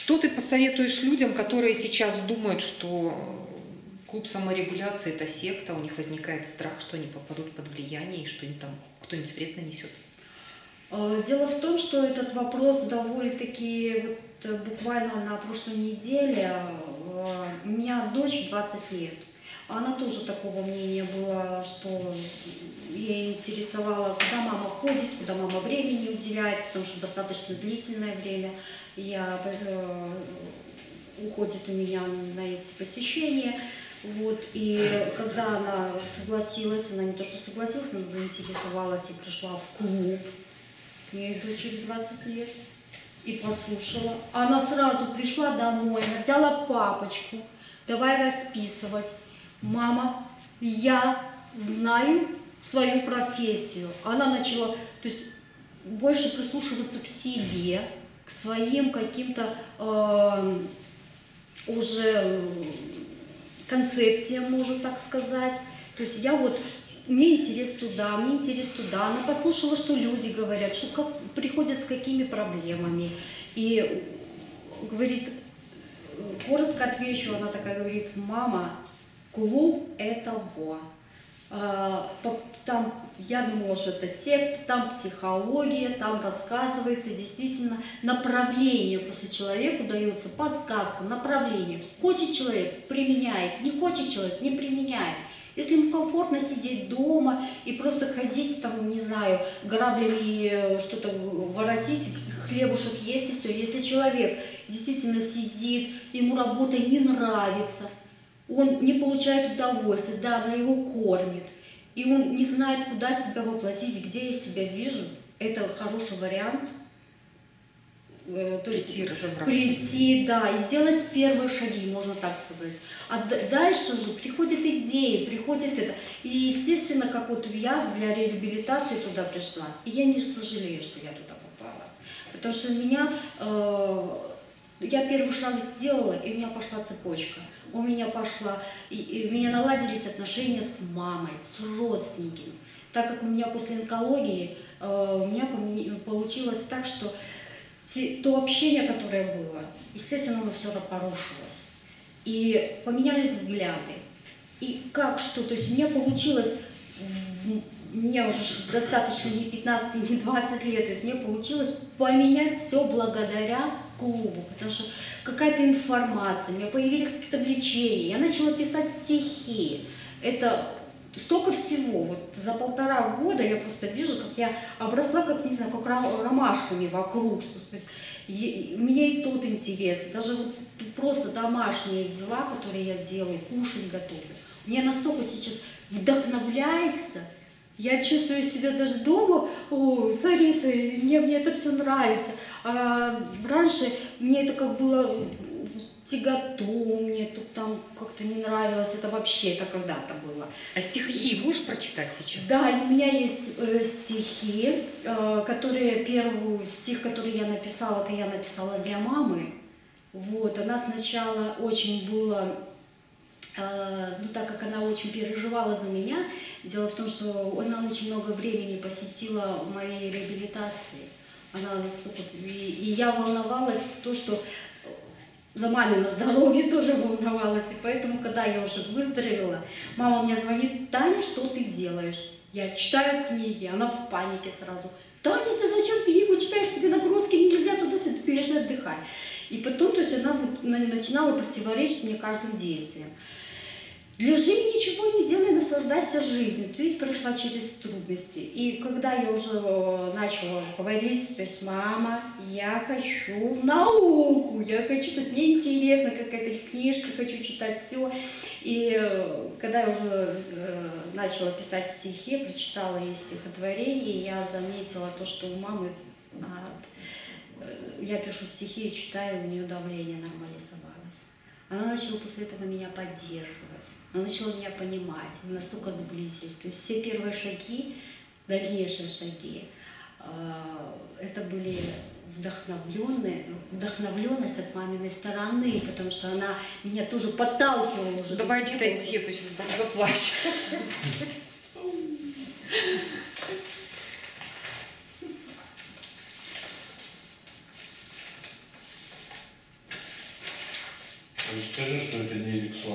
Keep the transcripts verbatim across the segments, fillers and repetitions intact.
Что ты посоветуешь людям, которые сейчас думают, что клуб саморегуляции – это секта, у них возникает страх, что они попадут под влияние и что им там кто-нибудь вред нанесет? Дело в том, что этот вопрос довольно-таки вот буквально на прошлой неделе. У меня дочь двадцать лет. Она тоже такого мнения была, что ей интересовало, куда мама ходит, куда мама времени уделяет, потому что достаточно длительное время я, э, уходит у меня на эти посещения. Вот, и когда она согласилась, она не то что согласилась, она заинтересовалась и пришла в клуб. Ей дочери двадцать лет. И послушала. Она сразу пришла домой, она взяла папочку, давай расписывать. Мама, я знаю свою профессию. Она начала, то есть, больше прислушиваться к себе, к своим каким-то э, уже концепциям, можно так сказать. То есть я вот, мне интерес туда, мне интерес туда. Она послушала, что люди говорят, что как, приходят с какими проблемами. И говорит, коротко отвечу, она такая говорит, мама, клуб это во. Там, я думала, что это секта, там психология, там рассказывается действительно направление. После человеку дается подсказка, направление. Хочет человек – применяет, не хочет человек – не применяет. Если ему комфортно сидеть дома и просто ходить, там, не знаю, граблями что-то воротить, хлебушек есть и все. Если человек действительно сидит, ему работа не нравится, он не получает удовольствия, да, она его кормит, и он не знает, куда себя воплотить, где я себя вижу, это хороший вариант. То прийти, есть разобраться. Прийти, да, и сделать первые шаги, можно так сказать. А дальше уже приходят идеи, приходит это. И, естественно, как вот я для реабилитации туда пришла, и я не сожалею, что я туда попала. Потому что у меня, э, я первый шаг сделала, и у меня пошла цепочка. У меня пошла, и, и у меня наладились отношения с мамой, с родственниками. Так как у меня после онкологии, э, у меня получилось так, что то общение, которое было, естественно, оно все порушилось. И поменялись взгляды. И как что? То есть у меня получилось, мне уже достаточно не пятнадцать, не двадцать лет, то есть мне получилось поменять все благодаря клубу, потому что какая-то информация, у меня появились какие-то влечения, я начала писать стихи. Это столько всего. Вот за полтора года я просто вижу, как я обросла, как, не знаю, как ромашками вокруг. То есть и, у меня и тот интерес, даже вот просто домашние дела, которые я делаю, кушать готовлю. Меня настолько сейчас вдохновляется, я чувствую себя даже дома, о, царицей, мне, мне это все нравится. А раньше мне это как было тяготу, мне тут там как-то не нравилось, это вообще, это когда-то было. А стихи можешь прочитать сейчас? Да, у меня есть э, стихи, э, которые, первый стих, который я написала, это я написала для мамы. Вот, она сначала очень была, э, ну так как она очень переживала за меня, дело в том, что она очень много времени посетила моей реабилитации. Она настолько, и, и я волновалась, то, что за мамино здоровье тоже волновалась, и поэтому, когда я уже выздоровела, мама мне звонит: Таня, что ты делаешь? Я читаю книги, она в панике сразу: Таня, ты зачем книгу читаешь, тебе нагрузки нельзя, туда-сюда, ты лежи, отдыхай. И потом, то есть она вот начинала противоречить мне каждым действием. Лежи, ничего не делай, наслаждайся жизнью. Ты прошла через трудности. И когда я уже начала говорить, то есть, мама, я хочу в науку, я хочу, то есть мне интересно, какая-то книжка, хочу читать все. И когда я уже начала писать стихи, прочитала ей стихотворение, я заметила то, что у мамы, я пишу стихи и читаю, у нее давление нормализовалось. Она начала после этого меня поддерживать. Она начала меня понимать, мы настолько сблизились. То есть все первые шаги, дальнейшие шаги, это были вдохновленные, вдохновленность от маминой стороны, потому что она меня тоже подталкивала уже. Давай читай стихи, ты сейчас там заплачешь. Ну, скажи, что это не Эликсон.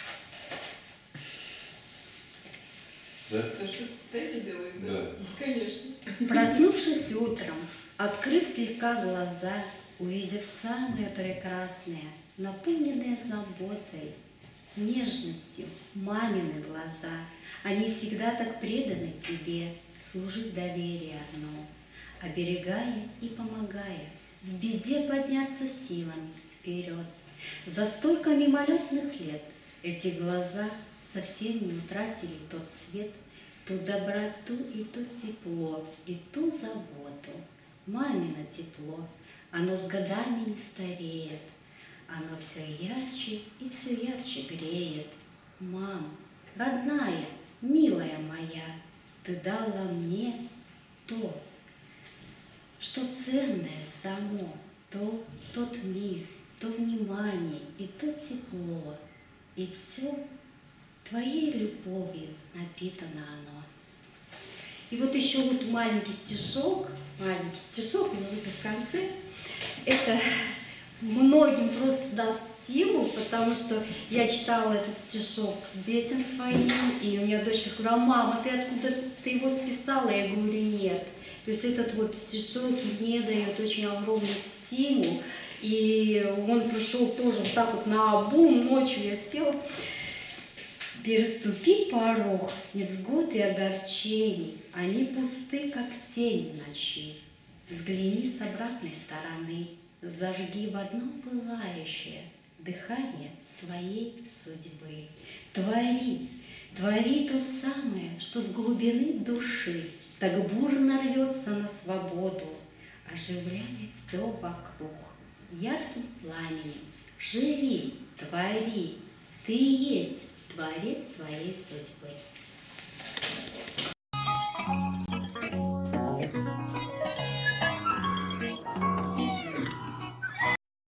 Да? То, что Тедди делает, да? Да. Конечно. Проснувшись утром, открыв слегка глаза, увидев самое прекрасное, наполненные заботой, нежностью, мамины глаза, они всегда так преданы тебе, служить доверие одно, оберегая и помогая, в беде подняться силами вперед. За столько мимолетных лет эти глаза совсем не утратили тот свет, ту доброту и то тепло, и ту заботу. Мамино тепло, оно с годами не стареет, оно все ярче и все ярче греет. Мам, родная, милая моя, ты дала мне то, что ценное само, то тот мир, то внимание и то тепло, и все твоей любовью напитано оно. И вот еще вот маленький стишок, маленький стишок, может быть, в конце. Это многим просто даст стимул, потому что я читала этот стишок детям своим, и у меня дочка сказала: мама, ты откуда ты его списала? Я говорю: нет. То есть этот вот стишок мне дает очень огромный стимул, и он пришел тоже вот так вот наобум, ночью я села. Переступи порог невзгод и огорчений, они пусты, как тени в ночи. Взгляни с обратной стороны, зажги в одно пылающее дыхание своей судьбы. Твори, твори то самое, что с глубины души так бурно рвется на свободу, оживляя все вокруг ярким пламенем. Живи, твори, ты и есть творец своей судьбы.